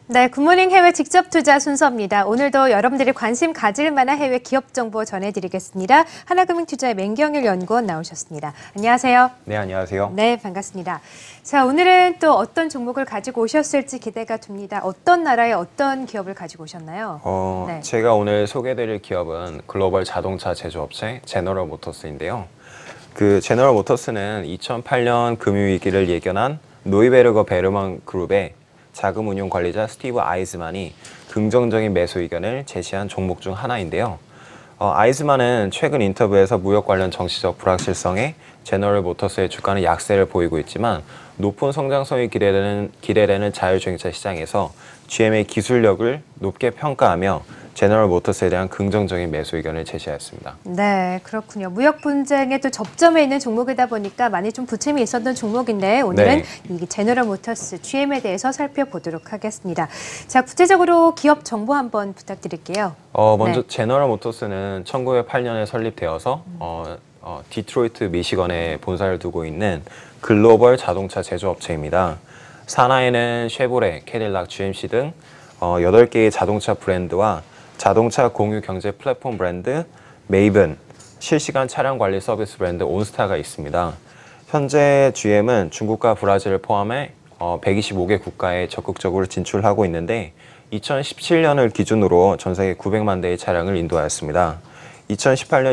네, 굿모닝 해외 직접 투자 순서입니다. 오늘도 여러분들이 관심 가질 만한 해외 기업 정보 전해드리겠습니다. 하나금융투자의 맹경일 연구원 나오셨습니다. 안녕하세요. 네, 안녕하세요. 네, 반갑습니다. 자, 오늘은 또 어떤 종목을 가지고 오셨을지 기대가 됩니다. 어떤 나라의 어떤 기업을 가지고 오셨나요? 네. 제가 오늘 소개해드릴 기업은 글로벌 자동차 제조업체 제너럴 모터스인데요. 그 제너럴 모터스는 2008년 금융위기를 예견한 노이베르거 베르만 그룹의 자금운용 관리자 스티브 아이즈만이 긍정적인 매수 의견을 제시한 종목 중 하나인데요. 아이즈만은 최근 인터뷰에서 무역 관련 정치적 불확실성에 제너럴 모터스의 주가는 약세를 보이고 있지만 높은 성장성이 기대되는 자율주행차 시장에서 GM의 기술력을 높게 평가하며 제너럴 모터스에 대한 긍정적인 매수 의견을 제시하였습니다. 네, 그렇군요. 무역 분쟁에 또 접점에 있는 종목이다 보니까 많이 좀 부침이 있었던 종목인데 오늘은 이 제너럴 모터스 GM에 대해서 살펴보도록 하겠습니다. 자, 구체적으로 기업 정보 한번 부탁드릴게요. 먼저 제너럴 모터스는 1908년에 설립되어서 디트로이트 미시건에 본사를 두고 있는 글로벌 자동차 제조업체입니다. 산하에는 쉐보레, 캐딜락, GMC 등 8개의 자동차 브랜드와 자동차 공유 경제 플랫폼 브랜드 메이븐, 실시간 차량 관리 서비스 브랜드 온스타가 있습니다. 현재 GM은 중국과 브라질을 포함해 125개 국가에 적극적으로 진출하고 있는데 2017년을 기준으로 전 세계 900만 대의 차량을 인도하였습니다. 2018년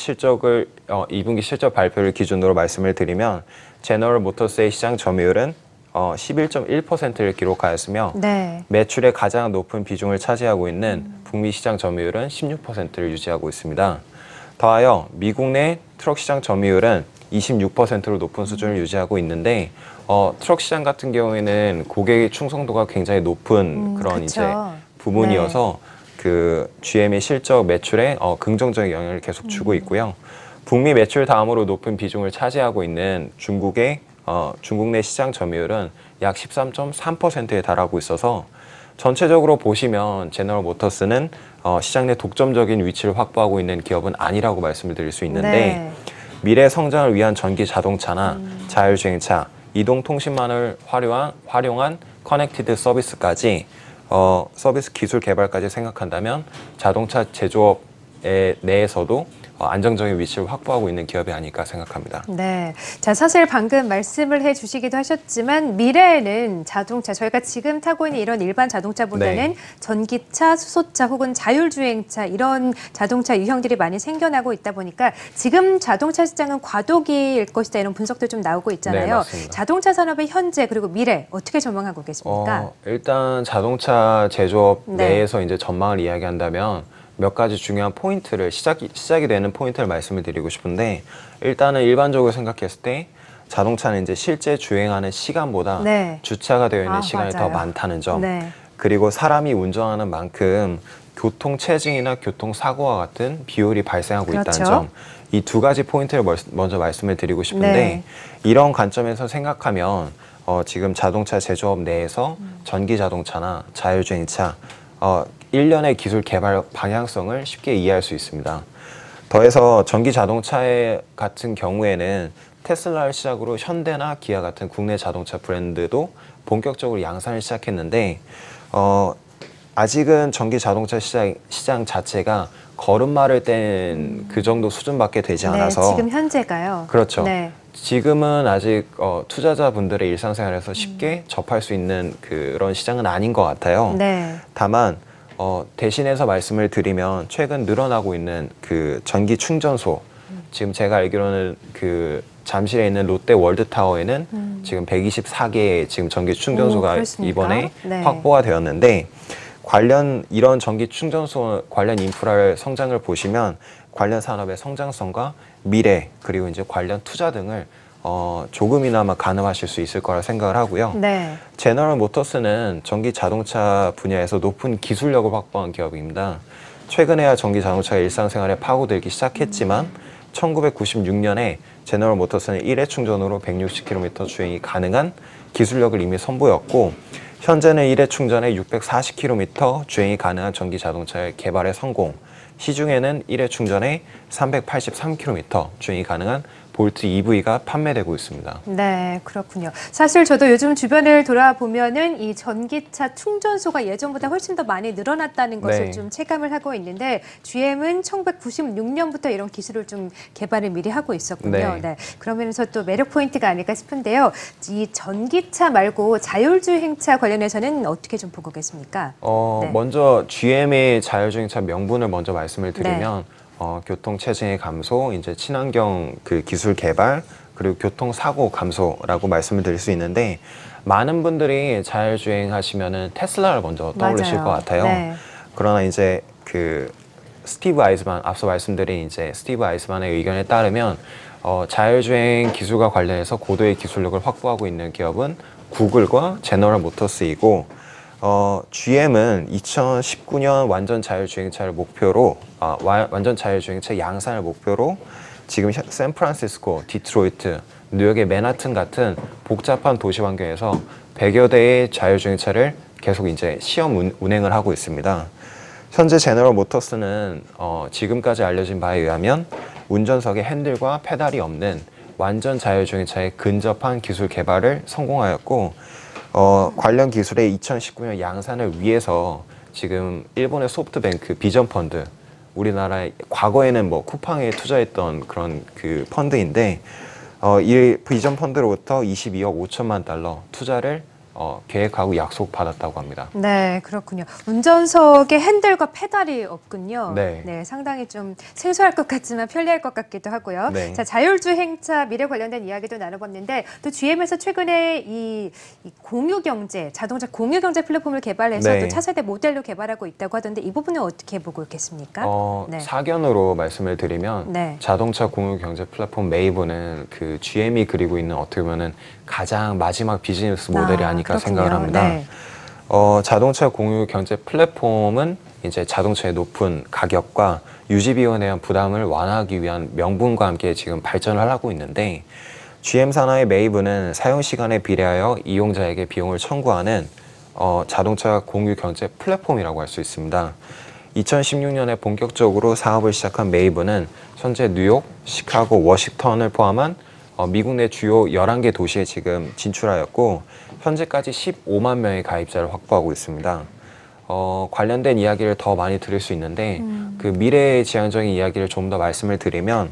2분기 실적 발표를 기준으로 말씀을 드리면 제너럴 모터스의 시장 점유율은 11.1%를 기록하였으며 매출의 가장 높은 비중을 차지하고 있는 북미 시장 점유율은 16%를 유지하고 있습니다. 더하여 미국 내 트럭 시장 점유율은 26%로 높은 수준을 유지하고 있는데 트럭 시장 같은 경우에는 고객의 충성도가 굉장히 높은 그런 이제 부분이어서 그 GM의 실적 매출에 긍정적인 영향을 계속 주고 있고요. 북미 매출 다음으로 높은 비중을 차지하고 있는 중국 내 시장 점유율은 약 13.3%에 달하고 있어서 전체적으로 보시면 제너럴 모터스는 시장 내 독점적인 위치를 확보하고 있는 기업은 아니라고 말씀을 드릴 수 있는데 미래 성장을 위한 전기 자동차나 자율주행차, 이동통신망을 활용한 커넥티드 서비스까지 서비스 기술 개발까지 생각한다면 자동차 제조업 내에서도 안정적인 위치를 확보하고 있는 기업이 아닐까 생각합니다. 네, 자 사실 방금 말씀을 해주시기도 하셨지만 미래에는 자동차 저희가 지금 타고 있는 이런 일반 자동차보다는 전기차, 수소차 혹은 자율주행차 이런 자동차 유형들이 많이 생겨나고 있다 보니까 지금 자동차 시장은 과도기일 것이다 이런 분석도 좀 나오고 있잖아요. 자동차 산업의 현재 그리고 미래 어떻게 전망하고 계십니까? 일단 자동차 제조업 내에서 이제 전망을 이야기한다면 몇 가지 중요한 포인트를 시작이 되는 포인트를 말씀을 드리고 싶은데 일단은 일반적으로 생각했을 때 자동차는 이제 실제 주행하는 시간보다 주차가 되어 있는 시간이 더 많다는 점 그리고 사람이 운전하는 만큼 교통체증이나 교통사고와 같은 비율이 발생하고 있다는 점 이 두 가지 포인트를 먼저 말씀을 드리고 싶은데 이런 관점에서 생각하면 지금 자동차 제조업 내에서 전기 자동차나 자율주행차 1년의 기술 개발 방향성을 쉽게 이해할 수 있습니다. 더해서 전기 자동차 같은 경우에는 테슬라를 시작으로 현대나 기아 같은 국내 자동차 브랜드도 본격적으로 양산을 시작했는데 아직은 전기 자동차 시장 자체가 걸음마를 뗀 그 정도 수준밖에 되지 않아서 지금 현재가요. 그렇죠. 지금은 아직 투자자분들의 일상생활에서 쉽게 접할 수 있는 그런 시장은 아닌 것 같아요. 다만 대신해서 말씀을 드리면 최근 늘어나고 있는 그 전기 충전소 지금 제가 알기로는 그 잠실에 있는 롯데 월드타워에는 지금 124개의 지금 전기 충전소가 이번에 확보가 되었는데 이런 전기 충전소 관련 인프라를 성장을 보시면 관련 산업의 성장성과 미래 그리고 이제 관련 투자 등을 조금이나마 가늠하실 수 있을 거라 생각을 하고요. 제너럴 모터스는 전기 자동차 분야에서 높은 기술력을 확보한 기업입니다. 최근에야 전기 자동차가 일상생활에 파고들기 시작했지만 1996년에 제너럴 모터스는 1회 충전으로 160km 주행이 가능한 기술력을 이미 선보였고 현재는 1회 충전에 640km 주행이 가능한 전기 자동차의 개발에 성공, 시중에는 1회 충전에 383km 주행이 가능한 볼트 EV가 판매되고 있습니다. 네, 그렇군요. 사실 저도 요즘 주변을 돌아보면은 이 전기차 충전소가 예전보다 훨씬 더 많이 늘어났다는 것을 네. 좀 체감을 하고 있는데 GM은 1996년부터 이런 기술을 좀 개발을 미리 하고 있었군요. 네. 네. 그러면서 또 매력 포인트가 아닐까 싶은데요. 이 전기차 말고 자율주행차 관련해서는 어떻게 좀 보고 계십니까? 네. 먼저 GM의 자율주행차 명분을 먼저 말씀을 드리면 교통 체증의 감소, 이제 친환경 그 기술 개발, 그리고 교통 사고 감소라고 말씀을 드릴 수 있는데 많은 분들이 자율주행 하시면은 테슬라를 먼저 떠올리실 맞아요. 것 같아요. 네. 그러나 이제 그 스티브 아이즈만 앞서 말씀드린 이제 스티브 아이즈만의 의견에 따르면 자율주행 기술과 관련해서 고도의 기술력을 확보하고 있는 기업은 구글과 제너럴 모터스이고 GM은 2019년 완전 자율주행차를 목표로 완전 자율주행차 양산을 목표로 지금 샌프란시스코, 디트로이트, 뉴욕의 맨하튼 같은 복잡한 도시 환경에서 100여 대의 자율주행차를 계속 이제 시험 운행을 하고 있습니다. 현재 제너럴 모터스는 지금까지 알려진 바에 의하면 운전석에 핸들과 페달이 없는 완전 자율주행차에 근접한 기술 개발을 성공하였고 관련 기술의 2019년 양산을 위해서 지금 일본의 소프트뱅크 비전 펀드, 우리나라의 과거에는 뭐 쿠팡에 투자했던 그런 그 펀드인데 이 비전 펀드로부터 22억 5천만 달러 투자를 계획하고 약속받았다고 합니다. 네, 그렇군요. 운전석에 핸들과 페달이 없군요. 네. 상당히 좀 생소할 것 같지만 편리할 것 같기도 하고요. 네. 자, 자율주행차 미래 관련된 이야기도 나눠봤는데 또 GM에서 최근에 이 공유경제, 자동차 공유경제 플랫폼을 개발해서 네. 또 차세대 모델로 개발하고 있다고 하던데 이 부분은 어떻게 보고 계십니까? 네. 사견으로 말씀을 드리면 네. 자동차 공유 경제 플랫폼 메이브는 그 GM이 그리고 있는 어떻게 보면은 가장 마지막 비즈니스 모델이 아닐까 그렇군요. 생각을 합니다. 네. 자동차 공유 경제 플랫폼은 이제 자동차의 높은 가격과 유지 비용에 대한 부담을 완화하기 위한 명분과 함께 지금 발전을 하고 있는데 GM 산하의 메이브는 사용 시간에 비례하여 이용자에게 비용을 청구하는 자동차 공유 경제 플랫폼이라고 할 수 있습니다. 2016년에 본격적으로 사업을 시작한 메이브는 현재 뉴욕, 시카고, 워싱턴을 포함한 미국 내 주요 11개 도시에 지금 진출하였고 현재까지 15만 명의 가입자를 확보하고 있습니다. 관련된 이야기를 더 많이 들을 수 있는데 그 미래의 지향적인 이야기를 좀 더 말씀을 드리면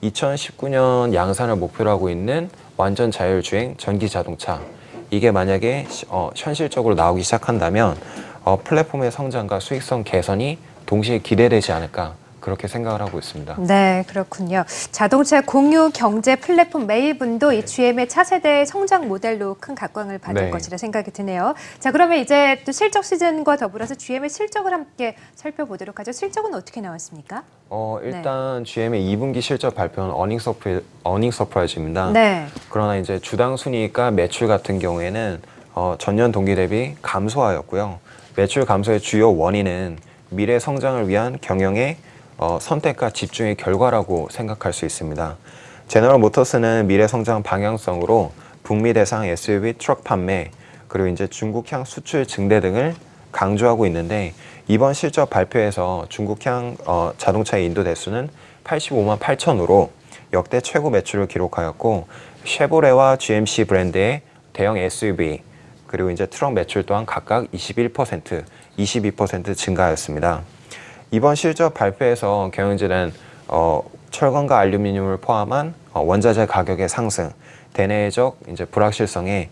2019년 양산을 목표로 하고 있는 완전 자율주행 전기 자동차 이게 만약에 현실적으로 나오기 시작한다면 플랫폼의 성장과 수익성 개선이 동시에 기대되지 않을까 그렇게 생각을 하고 있습니다. 네, 그렇군요. 자동차 공유 경제 플랫폼 메이븐도 이 GM의 차세대 성장 모델로 큰 각광을 받을 네. 것이라 생각이 드네요. 자, 그러면 이제 또 실적 시즌과 더불어서 GM의 실적을 함께 살펴보도록 하죠. 실적은 어떻게 나왔습니까? 일단 GM의 2분기 실적 발표는 어닝 서프라이즈입니다. 네. 그러나 이제 주당 순이익과 매출 같은 경우에는 전년 동기 대비 감소하였고요. 매출 감소의 주요 원인은 미래 성장을 위한 경영의 선택과 집중의 결과라고 생각할 수 있습니다. 제너럴 모터스는 미래 성장 방향성으로 북미 대상 SUV 트럭 판매 그리고 이제 중국향 수출 증대 등을 강조하고 있는데 이번 실적 발표에서 중국향 자동차의 인도 대수는 85만 8천으로 역대 최고 매출을 기록하였고 쉐보레와 GMC 브랜드의 대형 SUV 그리고 이제 트럭 매출 또한 각각 21%, 22% 증가하였습니다. 이번 실적 발표에서 경영진은 철강과 알루미늄을 포함한 원자재 가격의 상승, 대내적 이제 불확실성에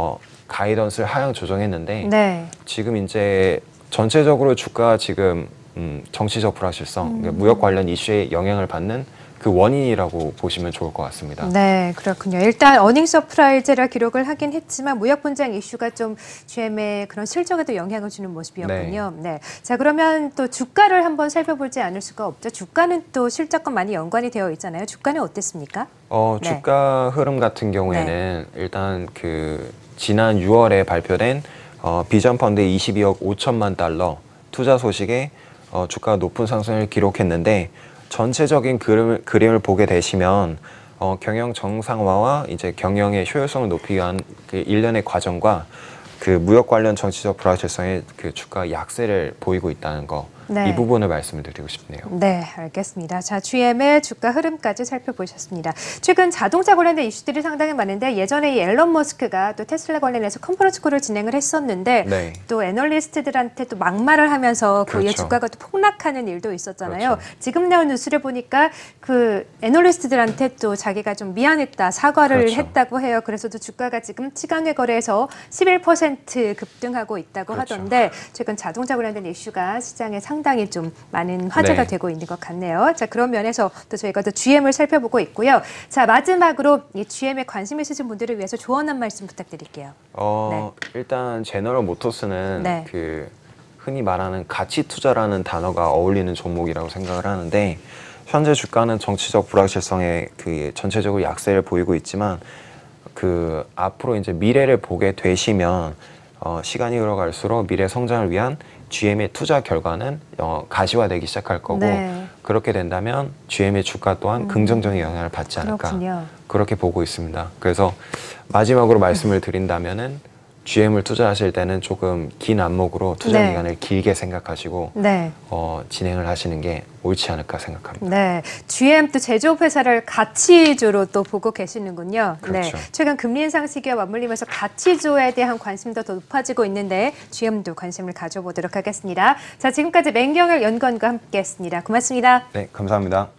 가이던스를 하향 조정했는데 네. 지금 이제 전체적으로 주가 지금 정치적 불확실성, 그러니까 무역 관련 이슈에 영향을 받는 그 원인이라고 보시면 좋을 것 같습니다. 네, 그렇군요. 일단 어닝 서프라이즈라 기록을 하긴 했지만 무역 분쟁 이슈가 좀 GM의 그런 실적에도 영향을 주는 모습이었군요. 네. 자, 그러면 또 주가를 한번 살펴보지 않을 수가 없죠. 주가는 또 실적과 많이 연관이 되어 있잖아요. 주가는 어땠습니까? 네. 주가 흐름 같은 경우에는 일단 그 지난 6월에 발표된 비전 펀드 22억 5천만 달러 투자 소식에 주가가 높은 상승을 기록했는데 전체적인 그림을 보게 되시면 경영 정상화와 이제 경영의 효율성을 높이기 위한 그 일련의 과정과 그 무역 관련 정치적 불확실성의 그 주가 약세를 보이고 있다는 거 네. 이 부분을 말씀을 드리고 싶네요. 네, 알겠습니다. 자, GM의 주가 흐름까지 살펴보셨습니다. 최근 자동차 관련된 이슈들이 상당히 많은데 예전에 이 앨런 머스크가 또 테슬라 관련해서 컨퍼런스 콜을 진행을 했었는데 네. 또 애널리스트들한테 또 막말을 하면서 그의 그렇죠. 주가가 또 폭락하는 일도 있었잖아요. 그렇죠. 지금 나온 뉴스를 보니까 그 애널리스트들한테 또 자기가 좀 미안했다, 사과를 그렇죠. 했다고 해요. 그래서 또 주가가 지금 시간외 거래에서 11% 급등하고 있다고 그렇죠. 하던데 최근 자동차 관련된 이슈가 시장에 상당히 좀 많은 화제가 네. 되고 있는 것 같네요. 자, 그런 면에서 또 저희가 또 GM을 살펴보고 있고요. 자, 마지막으로 이 GM에 관심 있으신 분들을 위해서 조언 한 말씀 부탁드릴게요. 일단 제너럴 모터스는 네. 그 흔히 말하는 가치 투자라는 단어가 어울리는 종목이라고 생각을 하는데 현재 주가는 정치적 불확실성에 그 전체적으로 약세를 보이고 있지만 그 앞으로 이제 미래를 보게 되시면 시간이 흘러갈수록 미래 성장을 위한 GM의 투자 결과는 가시화되기 시작할 거고 네. 그렇게 된다면 GM의 주가 또한 긍정적인 영향을 받지 않을까 그렇군요. 그렇게 보고 있습니다. 그래서 마지막으로 말씀을 드린다면은 GM을 투자하실 때는 조금 긴 안목으로 투자 네. 기간을 길게 생각하시고 네. 진행을 하시는 게 옳지 않을까 생각합니다. 네, GM 또 제조업 회사를 가치주로 또 보고 계시는군요. 그렇죠. 네, 최근 금리 인상 시기와 맞물리면서 가치주에 대한 관심도 더 높아지고 있는데 GM도 관심을 가져보도록 하겠습니다. 자, 지금까지 맹경을 연구원과 함께했습니다. 고맙습니다. 네, 감사합니다.